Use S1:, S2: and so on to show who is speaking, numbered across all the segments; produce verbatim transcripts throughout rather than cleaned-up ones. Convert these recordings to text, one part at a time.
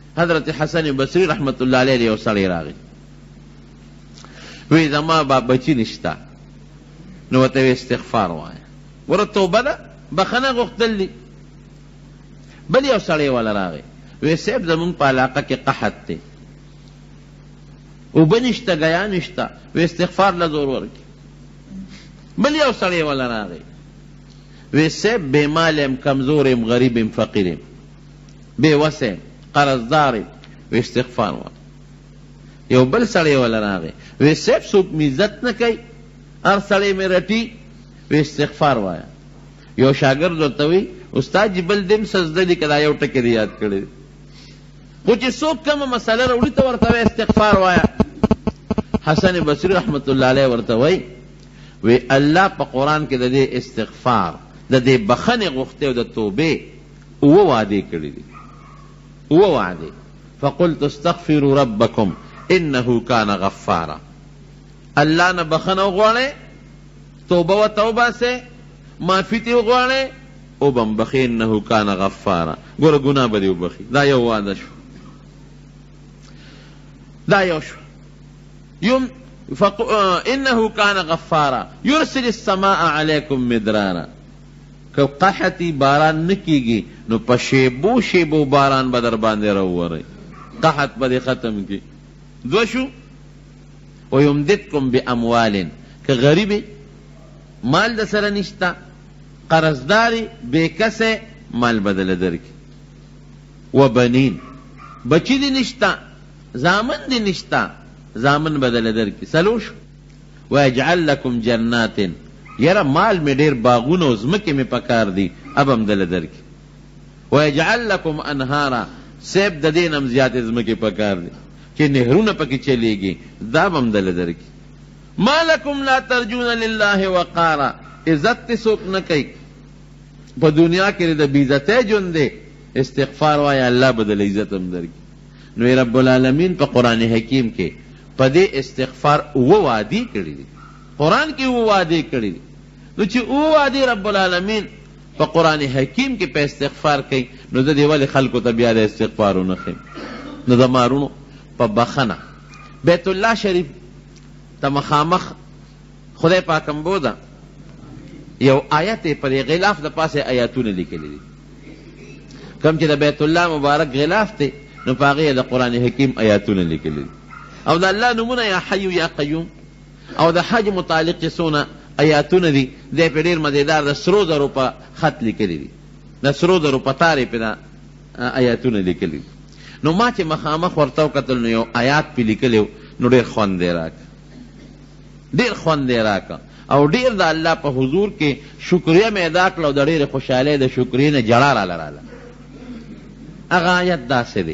S1: حضرت حسن بصری رحمت اللہ علیہ یو سړی راغی وی زما با بچی نشتا نو ورته استغفار وایه ور توبه ده بخنه غوښتل دي. بل یو سړی ولا راغی وی صاحب زمونږ په علاقه کې قحط دی اوبه نشته ګیا نشته وی استغفار له زور ورکړي. بل یو سړی ولا راغی وی صاحب بے مال یم کمزور یم غریب یم فقیر یم بے وس یم قرضدار یم وی استغفار وایه. یو بل سړی ولا راغی وی صاحب څوک مې عزت نه کوي هر سړی مې رټي وی استغفار وایه. یو شاګرد ورته وی استاد جی بل دم سجده دي کدا یو ټکی دی یاد کړی خو چې څوک کومه مسله راوړي ته ورته استغفار وایه. حسن بصری رحمت الله علیه ورته وی وی الله په قرآن کې د دې استغفار د دې بخنې غوښتې او د توبې اوه وعدې کړي دي اوه وعدې. فقلت استغفروا ربکم انه کان غفارا. الله نه بخنه وغواړئ توبه و توبه سے معافی تی وغواړئ او بم بخی انه کان غفارا ګوره ګناه به دې وبخي. دا یو وعده شو دا یو شو یم فق... انه کان غفارا یرسل السماء علیکم مدرارا. که قحطی باران نکیگی نو په شیبو شیبو باران به در باندې راووري قحط به ختم کی. دو شو ویمددکم باموال که غریبی مال د سره نشتا قرضداری بے کسے مال بدل درکی و بنین بچی دی نشتا زامن دی نشتا زامن بدل درکی سلوش و اجعل لکم جنات یرا مال میں دیر باغون و زمکی میں پکار دی اب ہم دل درکی و اجعل لکم انہارا سیب ددین ہم زیادہ زمکی پکار دی کہ نہرون پکی چلے گی داب ہم دل درکی. ما لکم لا ترجون للہ وقارا عزت تی سوک نہ کئی پا دنیا کے لئے بیزتے جن دے استغفار وایا اللہ بدل عزت ہم در کی. نو رب العالمین پا قرآن حکیم کے پا دے استغفار او وعدی کری دی قرآن کی او وعدی کری دی. نو چی او وعدی رب العالمین پا قرآن حکیم کے پا استغفار کئی نو دا دیوالی خلقو تا بیاد استغفارو نخیم. نو دا مارونو پا بخنا بیت اللہ شریف تا مخامخ خدای پاکم بودا یو آیت پر غلاف دا پاس آیاتون لکلی دی کم چې د بیت الله مبارک غلاف تے نو پاغی دا قرآن حکیم آیاتون لکلی دی او دا اللہ نمونه یا حیو یا قیوم او دا حج متعلق چسونا آیاتون دی دے پر دیر مزیدار دا سرو زرو پا خط لکلی دی دا سرو زرو پا تاری پا دا آیاتون لکلی دی. نو ما چې مخامخ ورتاو قتل نو یو آیات پی لکلیو نو دیر خوان دے راک دیر خوان دے راکا او ډیر د الله په حضور کې شکریه مې ادا کړه او د ډېرې خوشحالۍ د شکریې نه جړا راله راله. هغه آیت داسې دی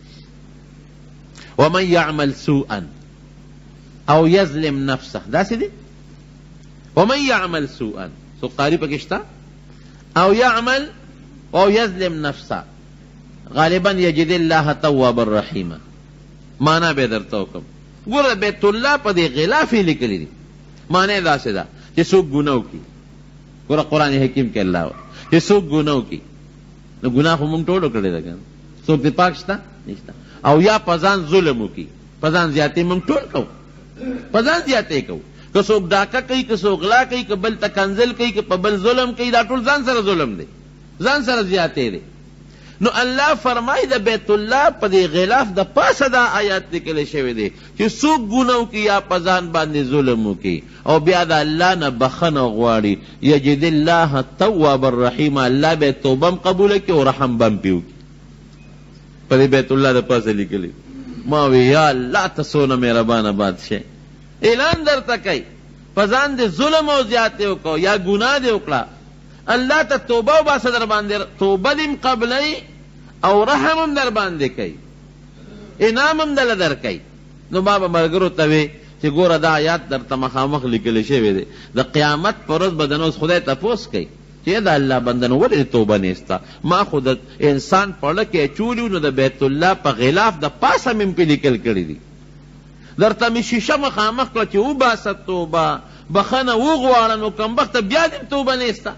S1: ومن یعمل سوءا او یظلم نفسه داسې دی ومن یعمل سوءا سو قاری پکې شته او یعمل او یظلم نفسه غالبا یجد الله توابا رحیما مانا به درته وکم. ګوره بیت الله په دې غلاف یې لیکلی دی مانے دا سے دا کہ سوک گناہو کی گورا قرآن حکیم کے اللہ کہ سوک گناہو کی نو گناہ خو مونگ ٹوڑو کردے دا کن سوک دی پاک شتا نشتا او یا پزان ظلمو کی پزان زیادے مونگ ٹوڑ کھو پزان زیادے کھو کہ سوک ڈاکا کئی کہ سوک لا کئی کہ بل تکنزل کئی کہ پبل ظلم کئی دا ٹوڑ زان سر ظلم دے زان سر زیادے دے. نو اللہ فرمائی دا بیت اللہ پا دی غلاف دا پاس دا آیات نکلے شوی دے کہ سوک گناو کی یا پزان باندے ظلمو کی او بیا دا اللہ نا بخن غواری یجد اللہ تواب الرحیم اللہ بے توبم قبول کی اور رحم بم پیو کی پا دی بیت اللہ دا پاس نکلے ماوی یا اللہ تسونا میرا بانا بادشاہ اعلان در تکای پزان دے ظلم او زیادتے کو یا گناہ دے اکڑا اللہ تا توبہ و باسا در باندے توبہ دیم قبلی او رحمم در باندے کئی انامم دل در کئی. نو بابا مرگرو تاوی چی گورا دا آیات در تمخامخ لکلی شوی دے دا قیامت پر روز بدنوز خدای تا پوس کئی چی دا اللہ بندنو ولی توبہ نیستا ما خود انسان پڑھکے چولیو نو دا بیت اللہ پا غلاف دا پاسا من پی لکل کری دی در تمی شیشہ مخامخ کلا چی او باسا توبہ بخنا او غوارنو کم بخت بیادیم توبہ نیستا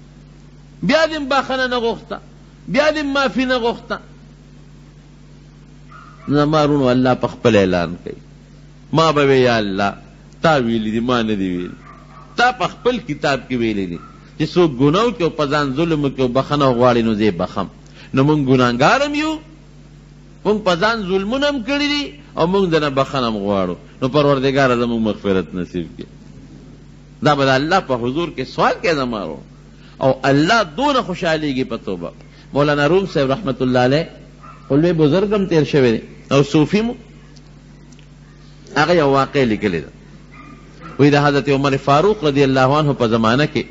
S1: بیا دیم باخنه نغوختا بیا دیم معافی نغوختا زما رونو الله په خپل اعلان کوي ما به وی یا الله تا ویلی دي ما نه دي ویلي تا په خپل کتاب کې ویلی دي چې څوک ګناه وکړي او په ځان ظلم وکړي او بخښنه وغواړي نو زه یې بخم نو موږ ګناهګار هم یو موږ په ځان ظلمونه هم کړي دي او موږ دنه بخښنه هم غواړو نو پروردګاره زموږ مغفرت نصیب کړي دا به د الله په حضور کې سوال کوي زما رو او الله دونه خوشحالیږي په توبه مولانا روم صاحب رحمت الله علیه خلوی بزرگ هم تیر شوی دی او صوفی مو هغه یو واقع لیکلی ده وی د حضرت عمر فاروق رضی الله عنه په زمانه کې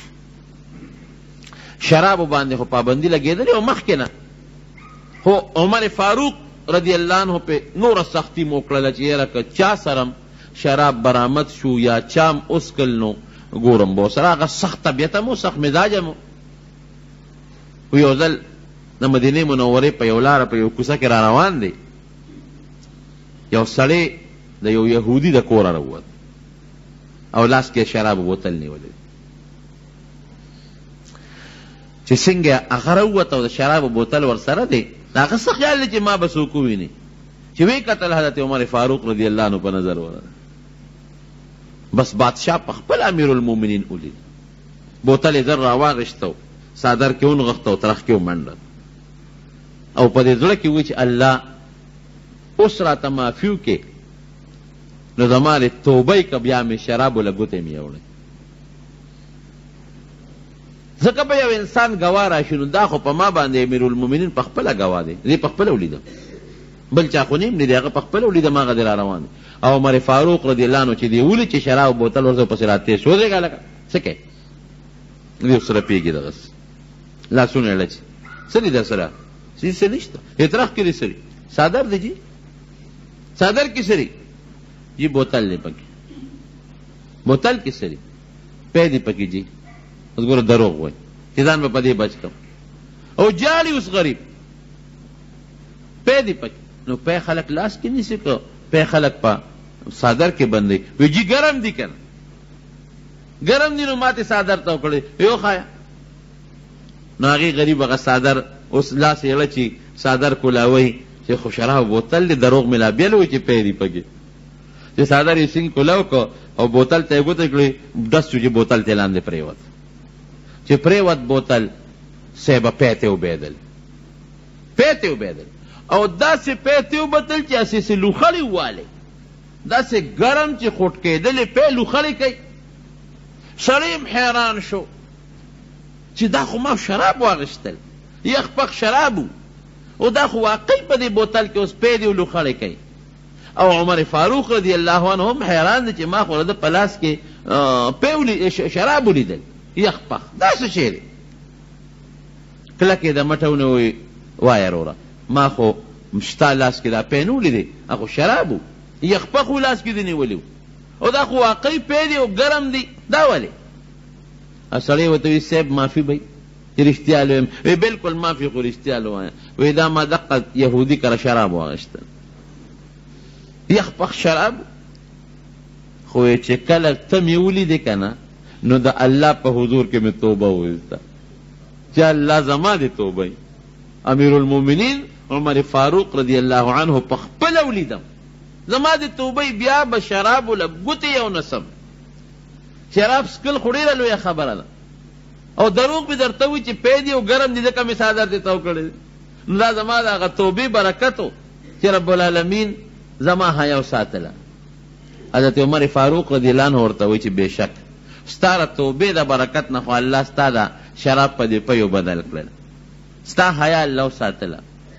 S1: شرابو باندې خو پابندي لګېدلې او مخکې نه خو عمر فاروق رضی الله عنه په نوره سختی مو کړله چې یاره که چا سره شراب برآمد شو یا چام اسکل نو ګورم به ورسره هغه سخت طبیعت هم سخت مزاج هم و یو ځل د مدینې منورې په یو لاره په یو کوڅه کې را روان دی یو سړی د یو یهودي د کوره راووت او لاس کې شراب بوتل نیولی چې څنګه هغه راووت او د شراب بوتل ورسره دی د هغه څه خیال دی چې ما به څوک وویني چې وی کتل حضرت عمر فاروق رضی الله عنه په نظر ورغله بس بادشاہ په خپل امیر المؤمنین ولید بوتل یې زر راواغېسته صادر کې ونغښته او ترخ کې ومنډل او په دې زړه کې وی چې الله اوس راته معافي وکړې نو زما د توبې که بیا مې شرابو له ګوتې مې یوړی ځکه به یو انسان ګواه راشي نو دا خو په ما باندې امیر المؤمنین په خپله ګواه دی دې په خپله ولیدم بل چا خو نیم نه دی هغه په خپله ولیدم هغه دی را روان دی او عمر فاروق رضی الله عنه چې دی ولید چې شراب بوتل ورته پسې راتېر شو ودرېږه لکه څه کوې دې ورسره پېږي دغسې لاسونه یې لچې څه دي در سره څه څه نشته اعتراف کې دې سري صادر دی جی صادر کې سري جی بوتل دی پکې بوتل کې سري پی دی پکې جی اوس ګوره دروغ وایي چې ځان به په دې بچ کړم او جالي اوس غریب پی دی پکې نو پی خلک لاس کې نیسي که پی خلک په صادر کې بندوي وی جی ګرم دی که نه ګرم دی نو ماتې صادر ته وکړی یو خایا نو هغې غریب هغه صادر اوس لاس یې چې صادر کولاوی چې خو شراب بوتل دی دروغ مې لا بیل وی چې پی دی پکې چې صادر یې سینګ کولاو که او بوتل ته یې ګوته کړې ډس شو چې بوتل ته لاندې پرېوت چې پرېوت بوتل صیبه پی ته وبېدل پی ته وبېدل او داسې پی ته وبتل چې هسې لوخړې ووالی داسې ګرم چې خوټ کېدلې پی لوخړې کوي سړی هم حیران شو چې دا خو ما شراب واغشتل یخ پخ شراب و او دا خو واقعي په دې بوتل کې اوس پی دی لوخړې کوي او عمر فاروق رضی الله عنه هم حیران دی چې ما خو د په لاس کې پی شراب ولیدل یخ پخ دا څه شی دی کله کې د مټو نه وایي وایه وروره ما خو ستا لاس کې دا پی نه ولیدی هغه شراب و یخ پخ و لاس کې دې نیولی او دا خو واقعي پی دی او ګرم دی دا ولې سړی ورته وایي صاحب معافي به چې رښتیا لویم وی بلکل معافي خو رښتیا لوایم وی دا ما دقه یهودي کره شراب واغېسته یخ پخ شراب خو چې کله ته مې ولیدې که نه نو د الله په حضور کې مې توبه وویسته چې الله زما دې توبه امیر المؤمنین عمر فاروق رضی الله عنه په خپله ولیدم زما دې توبه بیا به شرابو له ګوتې یو نسم شراب سکل خو ډېره لویه خبره ده او دروغ مې درته وي چې پی دی او ګرم دی ځکه مې صادر دې تو کړی نو دا زما د هغه توبې برکت و چې رب العالمین زما حیا وساتله حضرت عمر فاروق رضی الله عنه ورته وایي چې بېشک ستا د توبې د برکت نه خو الله ستا د شراب په دې پیو بدل کړل ستا حیا الله وساتله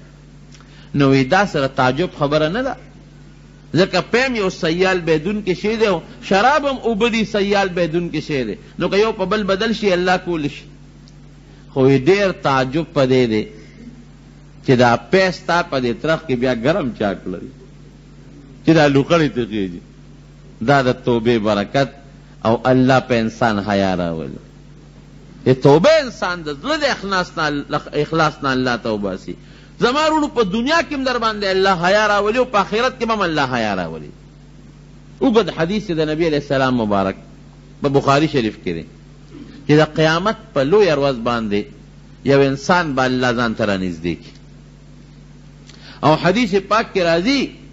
S1: نو وی دا سره تعجب خبره نه ده ځکه پیم یو سیال بیدون کې شی دی او شراب هم اوبه دي سیال بیدون کې شی دی نو که یو په بل بدل شي الله کولی شي خو ډېر تعجب په دې دی چې دا پی ستا په دې ترخ کې بیا ګرم چاک لري چې دا لوخړې ته خېږي دا د توبې برکت او الله په انسان حیا راولي چې توبه انسان د زړه د اخلاص نه الله ته وباسي زما وروڼو په دنیا کې هم در باندې الله حیا راولي او په آخرت کې هم الله حیا راولي اوږد حدیث د نبی علیه السلام مبارک په بخاري شریف کې دی چې د قیامت په لویه ورځ باندې یو انسان به الله ځان ته رانږدې کړي او حدیث پاک کې راځي